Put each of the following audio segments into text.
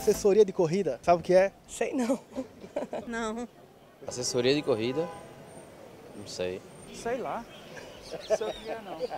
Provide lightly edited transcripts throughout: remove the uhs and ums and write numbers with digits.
assessoria de corrida. Sabe o que é? Sei não. Não. Assessoria de corrida? Não sei. Sei lá. Não sei o que é, não.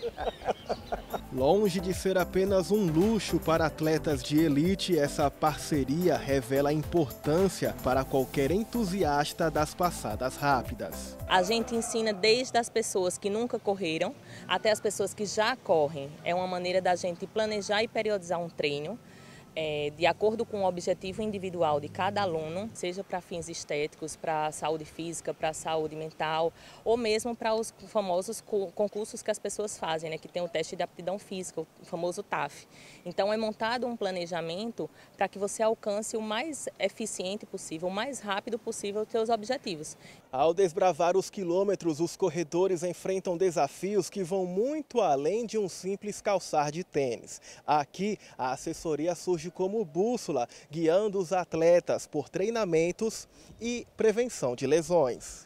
Longe de ser apenas um luxo para atletas de elite, essa parceria revela a importância para qualquer entusiasta das passadas rápidas. A gente ensina desde as pessoas que nunca correram até as pessoas que já correm. É uma maneira da gente planejar e periodizar um treino de acordo com o objetivo individual de cada aluno, seja para fins estéticos, para saúde física, para saúde mental, ou mesmo para os famosos concursos que as pessoas fazem, né, que tem o teste de aptidão física, o famoso TAF. Então é montado um planejamento para que você alcance o mais eficiente possível, o mais rápido possível os seus objetivos. Ao desbravar os quilômetros, os corredores enfrentam desafios que vão muito além de um simples calçar de tênis. Aqui, a assessoria surge como bússola, guiando os atletas por treinamentos e prevenção de lesões.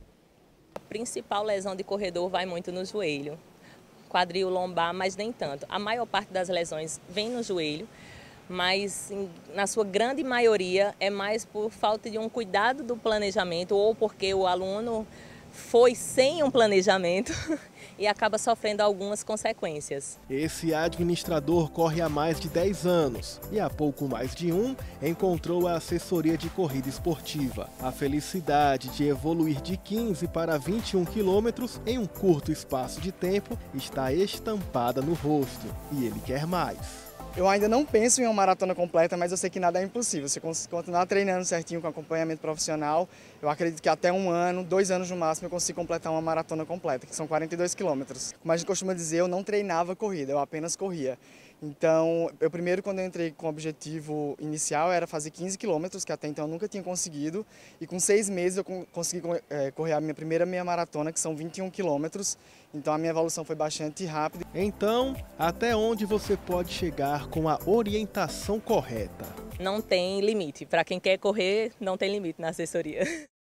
A principal lesão de corredor vai muito no joelho, quadril, lombar, mas nem tanto. A maior parte das lesões vem no joelho, mas na sua grande maioria é mais por falta de um cuidado do planejamento ou porque o aluno foi sem um planejamento e acaba sofrendo algumas consequências. Esse administrador corre há mais de 10 anos e há pouco mais de um encontrou a assessoria de corrida esportiva. A felicidade de evoluir de 15 para 21 quilômetros em um curto espaço de tempo está estampada no rosto e ele quer mais. Eu ainda não penso em uma maratona completa, mas eu sei que nada é impossível. Se continuar treinando certinho com acompanhamento profissional, eu acredito que até 1 ano, 2 anos no máximo, eu consigo completar uma maratona completa, que são 42 quilômetros. Como a gente costuma dizer, eu não treinava corrida, eu apenas corria. Então, quando eu entrei com o objetivo inicial, era fazer 15 quilômetros, que até então eu nunca tinha conseguido. E com 6 meses eu consegui correr a minha primeira meia maratona, que são 21 quilômetros. Então a minha evolução foi bastante rápida. Então, até onde você pode chegar com a orientação correta? Não tem limite. Para quem quer correr, não tem limite na assessoria.